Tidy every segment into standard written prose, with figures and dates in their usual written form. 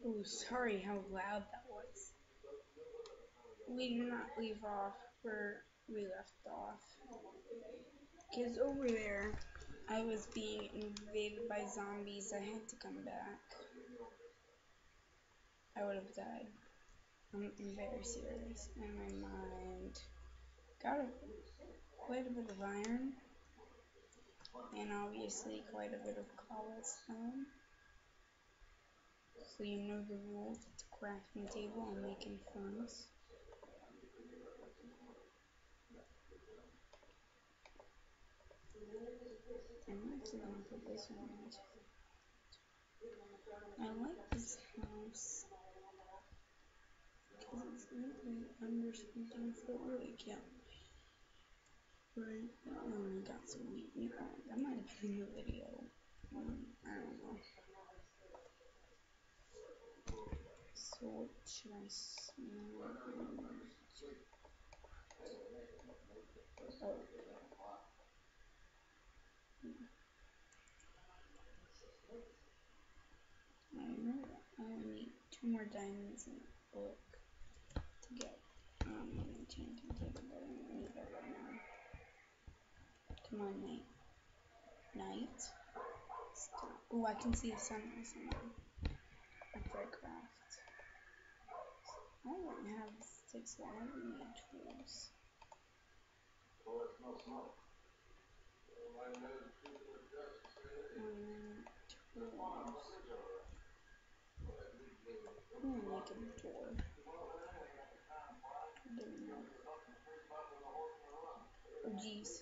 Oh, sorry how loud that was. We did not leave off where we left off. Because over there, I was being invaded by zombies. I had to come back. I would have died. I'm very serious. And my mind got quite a bit of iron. And obviously quite a bit of cobblestone. So you know the rules. It's a crafting table. I'm making furnace. I'm actually gonna put this one in. I like this house because it's really under something, so it really can't. Right? I got some meat. That might have been in the video. I don't know. So what should I smell? Oh. I know I only need 2 more diamonds in the book to get an enchanting table, but I don't need that right now. Come on, night. Night? Stop. Oh, I can see the sunrise after I craft. I don't have sticks, so I don't need tools. Tools. I'm gonna make a door. Oh jeez.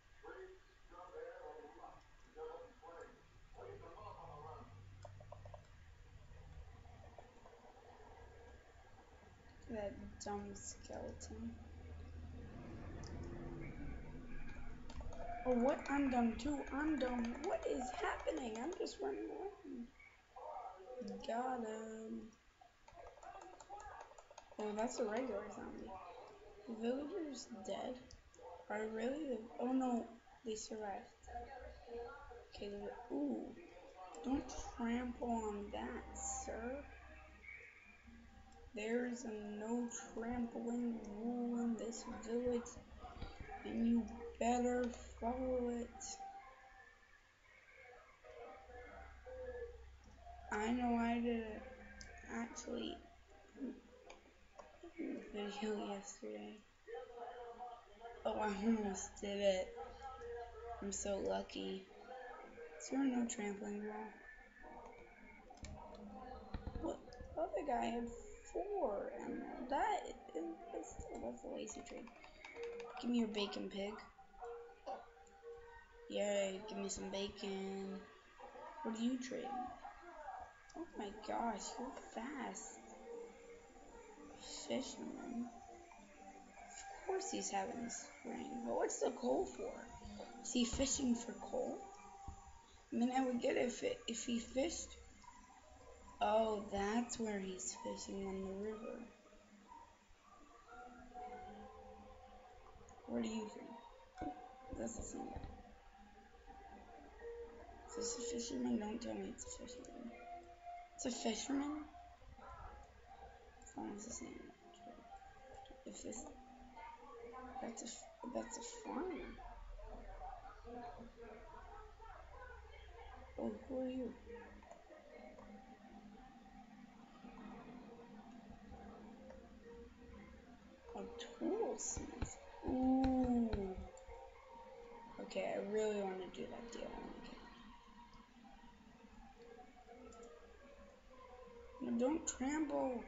That dumb skeleton. Oh, what? I'm dumb too. I'm dumb. What is happening? I'm just running away. Got him. Oh, that's a regular zombie. The villager's dead. Are really? Oh no, they survived. Okay, ooh. Don't trample on that, sir. There's a no trampling rule in this village, and you better follow it. I know I did it actually in the video yesterday. Oh, I almost did it. I'm so lucky. Is there no trampling wall? What? The other guy had 4 emeralds. That's a lazy trade. Give me your bacon, pig. Yay, give me some bacon. What are you trading? Oh my gosh, you're fast. Fisherman. Of course he's having spring. But what's the coal for? Is he fishing for coal? I mean, I would get it if he fished. Oh, that's where he's fishing, on the river. What do you think? That's the same. Is this a fisherman? Don't tell me it's a fisherman. It's a fisherman? It's almost the same. If this, that's a farmer. Oh, who are you? A toolsmith. Ooh. Okay, I really want to do that deal. No, don't trample.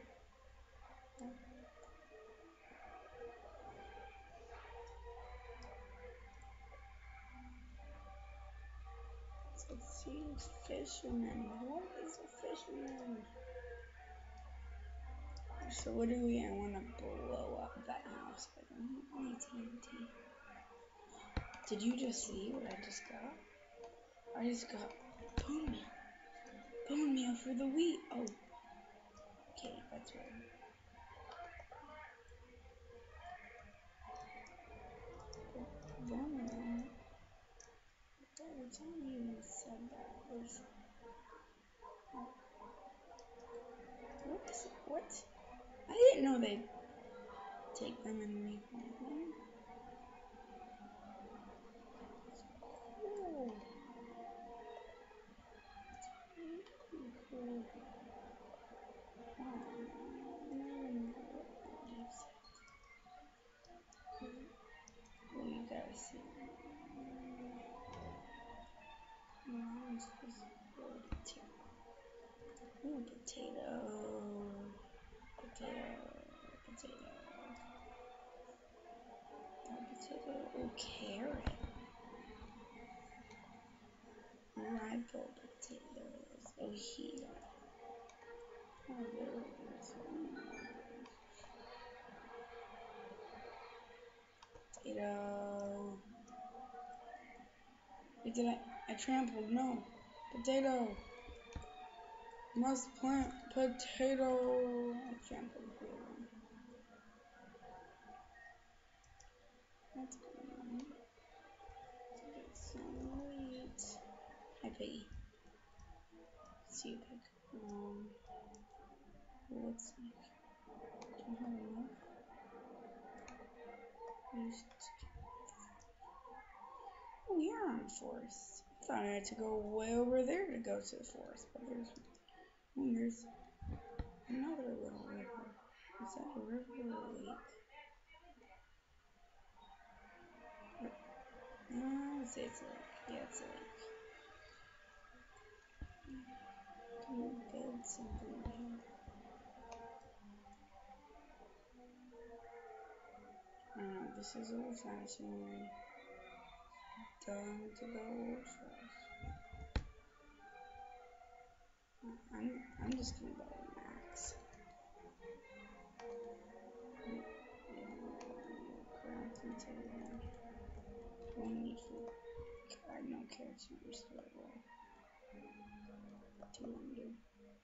It seems fisherman. What is a fisherman? So what do we? I want to blow up that house. I don't need TNT. Did you just see what I just got? I just got bone meal for the wheat. Oh, okay, that's right. Bone meal. Every time you said that was. didn't know they'd take them and make them. Cool. Cool. Oh, you guys see. I'm supposed to ooh, potato. Potato. Oh, carrot. Rival potatoes. Oh, here. Oh, those. Potato. Wait, did I trampled? No. Potato. Must plant potato. I trampled the one. That's good. Get some wheat. Hi, piggy. See you, pig. Let's see. Don't have enough. Oh, we are on the forest. I thought I had to go way over there to go to the forest, but there's another little river. Is that a river or a lake? Let's say it's a lake. Yeah, it's a lake. Can we build something here? I don't know, this is old fashioned. Done to go old fashioned. I'm just gonna buy an axe. Crafting table. One need food. I have no carrots in your store. 200.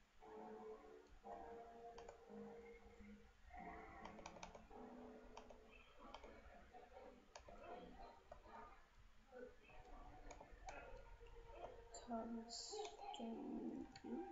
Cobblestone.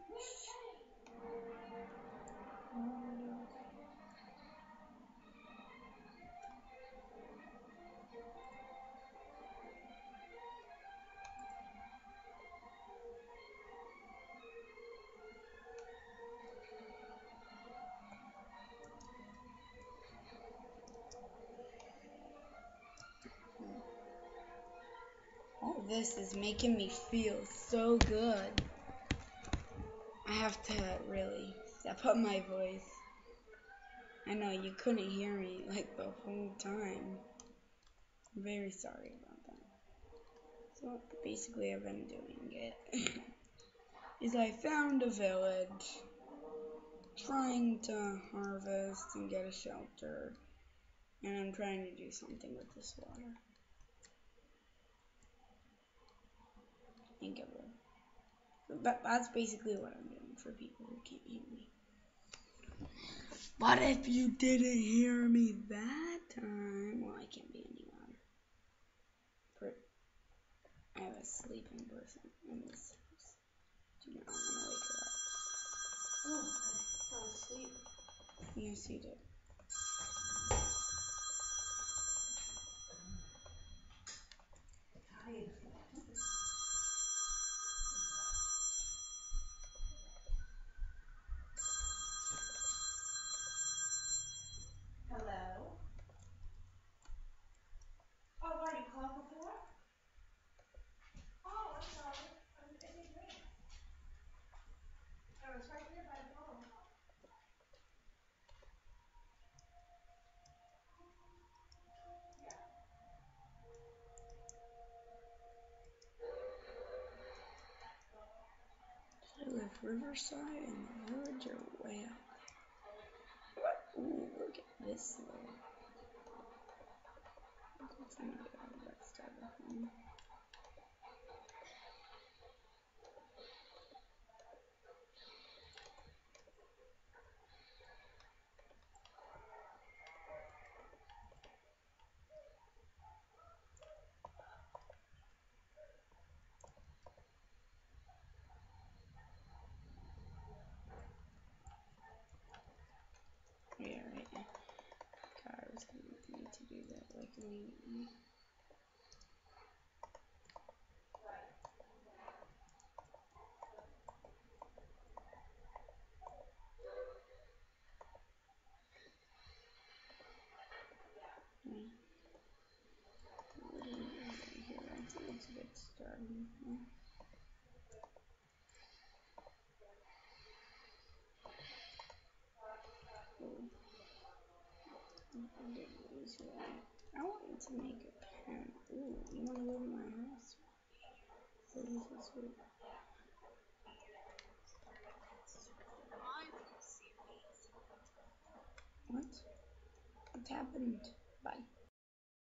All this is making me feel so good. I have to really step up my voice. I know you couldn't hear me like the whole time. I'm very sorry about that. So basically I've been doing it is I found a village, trying to harvest and get a shelter, and I'm trying to do something with this water. And get rid. That's basically what I'm doing for people who can't hear me. But if you didn't hear me that time, well, I can't be any louder. I have a sleeping person in this house. Do not want to wake her up. Oh, I fell asleep. Yes, you did. I live Riverside and the village are way out there. Ooh, look at this little. Let's get out of that starter home. Yeah. sweet. Here, I think it's a good starting point. I want to make a pen. Ooh, you want to live in my house? Please, this would. What? What happened? Bye.